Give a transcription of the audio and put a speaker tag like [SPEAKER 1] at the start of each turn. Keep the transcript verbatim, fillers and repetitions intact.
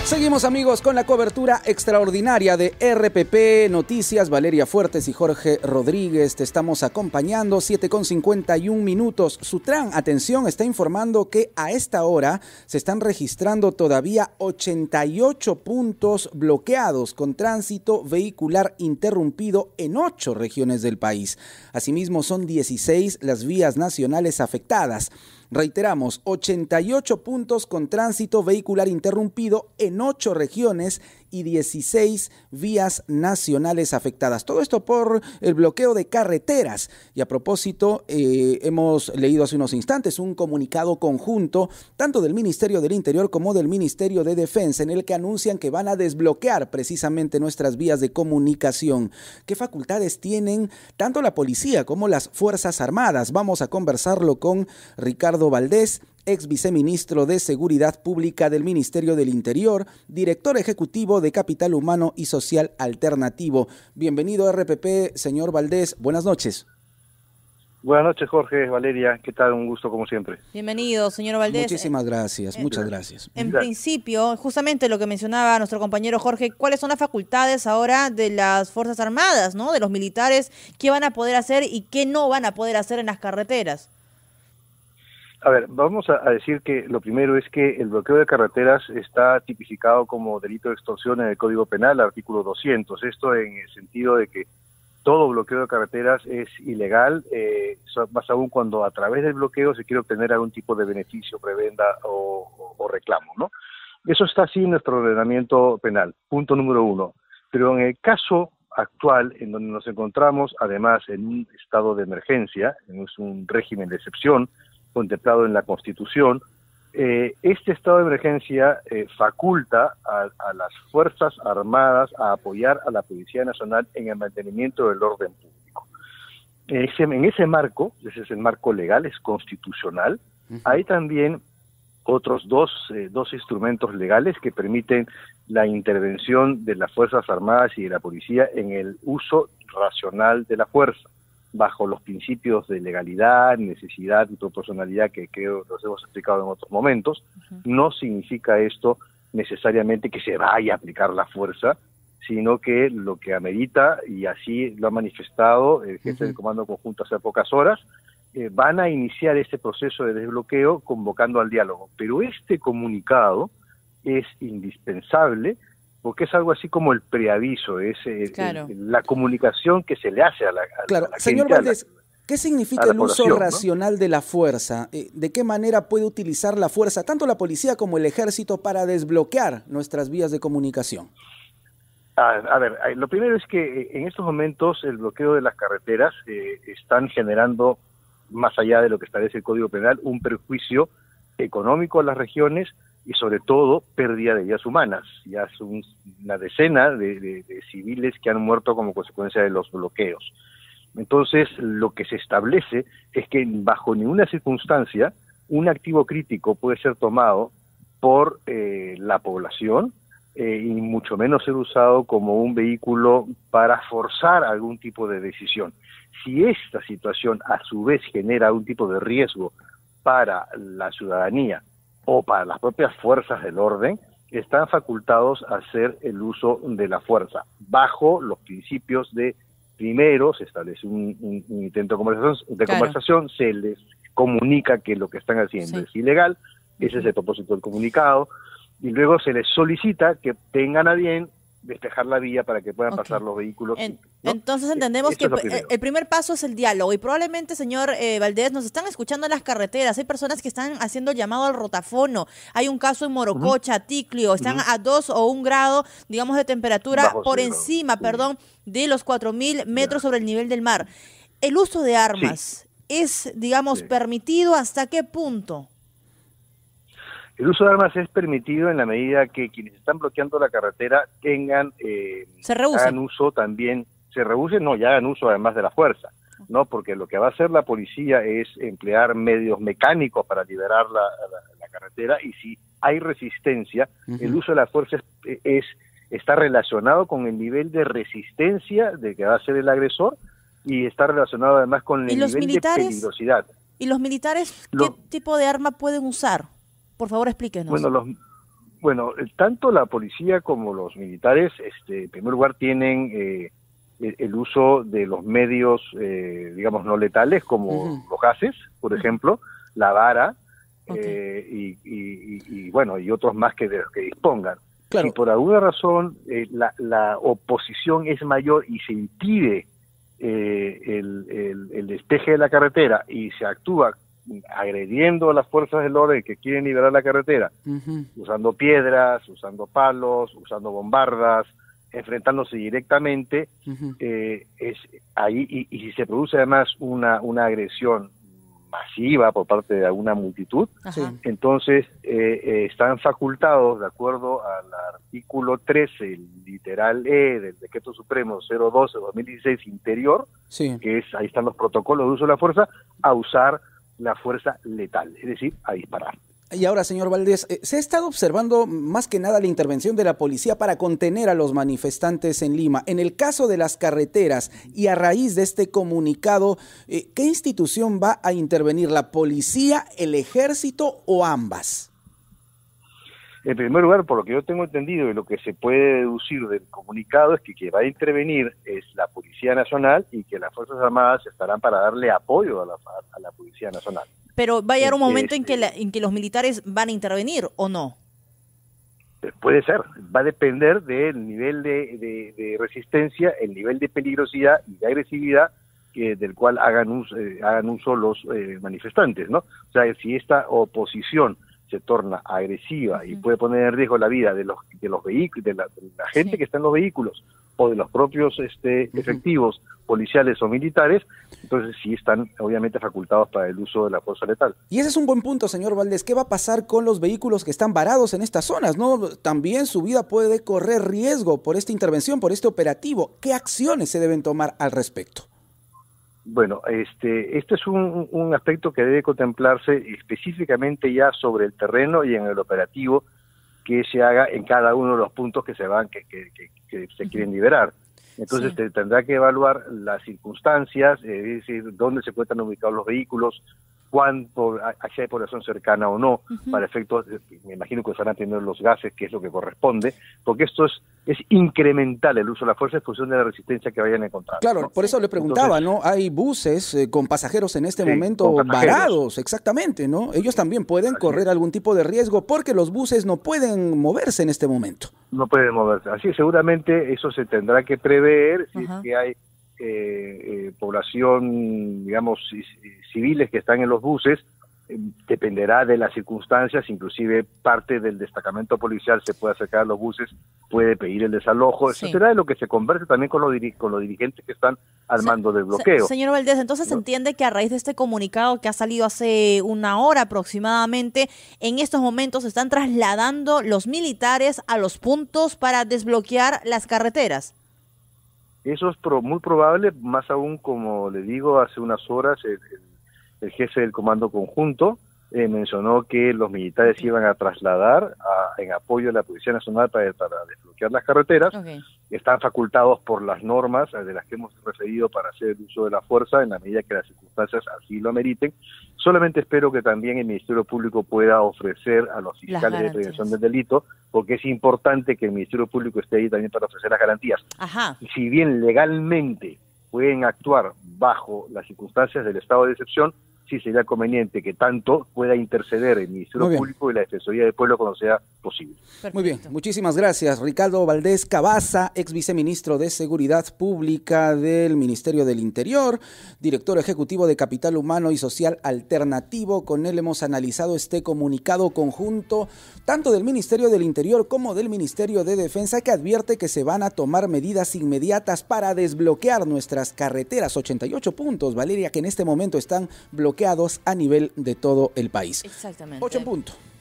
[SPEAKER 1] Seguimos, amigos, con la cobertura extraordinaria de R P P Noticias. Valeria Fuertes y Jorge Rodríguez te estamos acompañando. siete con cincuenta y un minutos. Sutran, atención, está informando que a esta hora se están registrando todavía ochenta y ocho puntos bloqueados con tránsito vehicular interrumpido en ocho regiones del país. Asimismo, son dieciséis las vías nacionales afectadas. Reiteramos, ochenta y ocho puntos con tránsito vehicular interrumpido en ocho regiones y dieciséis vías nacionales afectadas. Todo esto por el bloqueo de carreteras. Y a propósito, eh, hemos leído hace unos instantes un comunicado conjunto, tanto del Ministerio del Interior como del Ministerio de Defensa, en el que anuncian que van a desbloquear precisamente nuestras vías de comunicación. ¿Qué facultades tienen tanto la policía como las Fuerzas Armadas? Vamos a conversarlo con Ricardo Valdés, ex viceministro de Seguridad Pública del Ministerio del Interior, director ejecutivo de Capital Humano y Social Alternativo. Bienvenido a R P P, señor Valdés. Buenas noches.
[SPEAKER 2] Buenas noches, Jorge, Valeria. ¿Qué tal? Un gusto, como siempre.
[SPEAKER 3] Bienvenido, señor Valdés.
[SPEAKER 1] Muchísimas gracias, eh, muchas gracias.
[SPEAKER 3] En gracias. principio, justamente lo que mencionaba nuestro compañero Jorge, ¿cuáles son las facultades ahora de las Fuerzas Armadas, ¿no? De los militares? ¿Qué van a poder hacer y qué no van a poder hacer en las carreteras?
[SPEAKER 2] A ver, vamos a, a decir que lo primero es que el bloqueo de carreteras está tipificado como delito de extorsión en el Código Penal, artículo doscientos. Esto en el sentido de que todo bloqueo de carreteras es ilegal, eh, más aún cuando a través del bloqueo se quiere obtener algún tipo de beneficio, prebenda o, o, o reclamo, ¿no? Eso está así en nuestro ordenamiento penal, punto número uno. Pero en el caso actual, en donde nos encontramos, además, en un estado de emergencia, es un régimen de excepción, contemplado en la Constitución, eh, este estado de emergencia eh, faculta a, a las Fuerzas Armadas a apoyar a la Policía Nacional en el mantenimiento del orden público. En ese, en ese marco, ese es el marco legal, es constitucional, uh-huh. Hay también otros dos, eh, dos instrumentos legales que permiten la intervención de las Fuerzas Armadas y de la Policía en el uso racional de la fuerza, bajo los principios de legalidad, necesidad y proporcionalidad que creo los hemos explicado en otros momentos. Uh-huh. No significa esto necesariamente que se vaya a aplicar la fuerza, sino que lo que amerita, y así lo ha manifestado el jefe uh-huh. del Comando Conjunto hace pocas horas, eh, van a iniciar este proceso de desbloqueo convocando al diálogo. Pero este comunicado es indispensable porque es algo así como el preaviso, es eh, claro. el, la comunicación que se le hace a la, a,
[SPEAKER 1] claro.
[SPEAKER 2] a la
[SPEAKER 1] Señor
[SPEAKER 2] gente.
[SPEAKER 1] Valdés, la, ¿qué significa el uso racional, ¿no?, de la fuerza? ¿De qué manera puede utilizar la fuerza, tanto la policía como el ejército, para desbloquear nuestras vías de comunicación?
[SPEAKER 2] A, a ver, lo primero es que en estos momentos el bloqueo de las carreteras eh, están generando, más allá de lo que establece el Código Penal, un perjuicio económico a las regiones, y sobre todo pérdida de vidas humanas. Ya son una decena de, de, de civiles que han muerto como consecuencia de los bloqueos. Entonces, lo que se establece es que bajo ninguna circunstancia un activo crítico puede ser tomado por eh, la población eh, y mucho menos ser usado como un vehículo para forzar algún tipo de decisión. Si esta situación a su vez genera algún tipo de riesgo para la ciudadanía o para las propias fuerzas del orden, están facultados a hacer el uso de la fuerza, bajo los principios de, primero, se establece un, un, un intento de conversación, de claro. conversación, se les comunica que lo que están haciendo sí. es ilegal, ese uh-huh. es el propósito del comunicado, y luego se les solicita que tengan a bien despejar la vía para que puedan okay. pasar los vehículos.
[SPEAKER 3] En, ¿no? Entonces entendemos Esto que el, el primer paso es el diálogo, y probablemente, señor eh, Valdés, nos están escuchando en las carreteras, hay personas que están haciendo llamado al rotafono, hay un caso en Morococha, uh-huh. Ticlio, están uh-huh. a dos o un grado, digamos, de temperatura Bajo por cero. encima, uh-huh. perdón, de los cuatro mil metros yeah. sobre el nivel del mar. El uso de armas sí. es, digamos, sí. permitido, ¿hasta qué punto?
[SPEAKER 2] El uso de armas es permitido en la medida que quienes están bloqueando la carretera tengan, eh,
[SPEAKER 3] se hagan
[SPEAKER 2] uso también, se rehúsen, no, ya hagan uso además de la fuerza, ¿no? Porque lo que va a hacer la policía es emplear medios mecánicos para liberar la, la, la carretera, y si hay resistencia, uh-huh. el uso de la fuerza es, es está relacionado con el nivel de resistencia de que va a ser el agresor, y está relacionado además con el nivel de peligrosidad.
[SPEAKER 3] ¿Y los militares qué lo, tipo de arma pueden usar? Por favor, explíquenos.
[SPEAKER 2] Bueno, los, Bueno, tanto la policía como los militares, este, en primer lugar, tienen eh, el, el uso de los medios, eh, digamos, no letales, como uh-huh. los gases, por uh-huh. ejemplo, la vara, okay. eh, y, y, y, y, bueno, y otros más que de los que dispongan. Claro. Si por alguna razón eh, la, la oposición es mayor y se impide eh, el, el, el despeje de la carretera y se actúa agrediendo a las fuerzas del orden que quieren liberar la carretera, uh-huh. usando piedras, usando palos, usando bombardas, enfrentándose directamente, uh-huh. eh, es ahí y, y si se produce además una, una agresión masiva por parte de alguna multitud, Ajá. entonces eh, eh, están facultados, de acuerdo al artículo trece, el literal E del Decreto Supremo cero doce dos mil dieciséis interior, sí. que es, ahí están los protocolos de uso de la fuerza, a usar la fuerza letal, es decir, a disparar.
[SPEAKER 1] Y ahora, señor Valdés, eh, se ha estado observando más que nada la intervención de la policía para contener a los manifestantes en Lima. En el caso de las carreteras y a raíz de este comunicado, eh, ¿qué institución va a intervenir? ¿La policía, el ejército o ambas?
[SPEAKER 2] En primer lugar, por lo que yo tengo entendido y lo que se puede deducir del comunicado es que quien va a intervenir es la Policía Nacional y que las Fuerzas Armadas estarán para darle apoyo a la, a la Policía Nacional.
[SPEAKER 3] Pero va a llegar un momento este, en, que la, en que los militares van a intervenir, ¿o no?
[SPEAKER 2] Puede ser, va a depender del nivel de, de, de resistencia, el nivel de peligrosidad y de agresividad que, del cual hagan uso, eh, hagan uso los eh, manifestantes, ¿no? O sea, si esta oposición se torna agresiva uh-huh. y puede poner en riesgo la vida de los de los vehículos, de la, de la gente sí. que está en los vehículos o de los propios este uh-huh. efectivos policiales o militares, entonces sí están obviamente facultados para el uso de la fuerza letal.
[SPEAKER 1] Y ese es un buen punto, señor Valdés. ¿Qué va a pasar con los vehículos que están varados en estas zonas? ¿No? También su vida puede correr riesgo por esta intervención, por este operativo. ¿Qué acciones se deben tomar al respecto?
[SPEAKER 2] Bueno, este, este es un, un aspecto que debe contemplarse específicamente ya sobre el terreno y en el operativo que se haga en cada uno de los puntos que se van, que, que, que, que se quieren liberar. Entonces sí. te, tendrá que evaluar las circunstancias, eh, es decir, dónde se encuentran ubicados los vehículos, cuánto, si hay población cercana o no, uh-huh. para efectos, me imagino que van a tener los gases, que es lo que corresponde, porque esto es, es incremental el uso de la fuerza en función de la resistencia que vayan a encontrar.
[SPEAKER 1] Claro, ¿no? Por eso le preguntaba, Entonces, ¿no? Hay buses eh, con pasajeros en este sí, momento varados, exactamente, ¿no? Ellos también pueden Así correr es. algún tipo de riesgo porque los buses no pueden moverse en este momento.
[SPEAKER 2] No pueden moverse, así seguramente eso se tendrá que prever si uh-huh. es que hay Eh, eh, población, digamos, civiles que están en los buses, eh, dependerá de las circunstancias, inclusive parte del destacamento policial se puede acercar a los buses, puede pedir el desalojo, sí. eso será de lo que se converse también con los, diri- con los dirigentes que están al se, mando del bloqueo.
[SPEAKER 3] Se, señor Valdés, entonces ¿no? se entiende que a raíz de este comunicado que ha salido hace una hora aproximadamente, en estos momentos se están trasladando los militares a los puntos para desbloquear las carreteras.
[SPEAKER 2] Eso es pro, muy probable, más aún como le digo, hace unas horas el, el, el jefe del Comando Conjunto eh, mencionó que los militares okay. iban a trasladar a, en apoyo a la Policía Nacional para, para desbloquear las carreteras. Okay. Están facultados por las normas de las que hemos referido para hacer el uso de la fuerza en la medida que las circunstancias así lo ameriten. Solamente espero que también el Ministerio Público pueda ofrecer a los fiscales de prevención del delito, porque es importante que el Ministerio Público esté ahí también para ofrecer las garantías.
[SPEAKER 3] Ajá.
[SPEAKER 2] Y si bien legalmente pueden actuar bajo las circunstancias del estado de excepción, sí sería conveniente que tanto pueda interceder el Ministerio Público y la Defensoría del Pueblo cuando sea posible.
[SPEAKER 1] Perfecto. Muy bien, muchísimas gracias. Ricardo Valdés Cabaza, ex viceministro de Seguridad Pública del Ministerio del Interior, director ejecutivo de Capital Humano y Social Alternativo. Con él hemos analizado este comunicado conjunto, tanto del Ministerio del Interior como del Ministerio de Defensa, que advierte que se van a tomar medidas inmediatas para desbloquear nuestras carreteras. ochenta y ocho puntos, Valeria, que en este momento están bloqueados a nivel de todo el país.
[SPEAKER 3] Exactamente.
[SPEAKER 1] ocho en punto.